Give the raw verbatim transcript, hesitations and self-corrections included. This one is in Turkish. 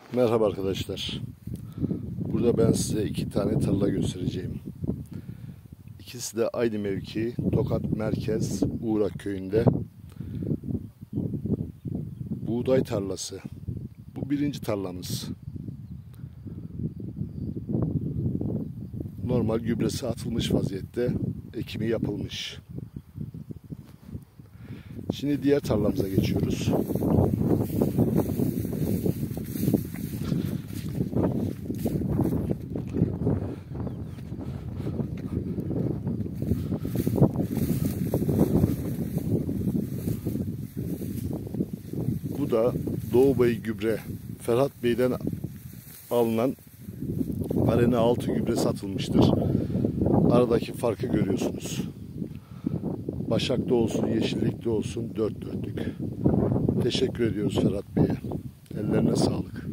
Merhaba arkadaşlar. Burada ben size iki tane tarla göstereceğim. İkisi de aynı mevki, Tokat Merkez Uğrak Köyü'nde. Buğday tarlası. Bu birinci tarlamız. Normal gübresi atılmış vaziyette, ekimi yapılmış. Şimdi diğer tarlamıza geçiyoruz. Bu da Doğu Bey gübre, Ferhat Bey'den alınan arena altı gübre satılmıştır. Aradaki farkı görüyorsunuz. Başak'ta olsun, yeşillikte olsun dört dörtlük. Teşekkür ediyoruz Ferhat Bey'e. Ellerine sağlık.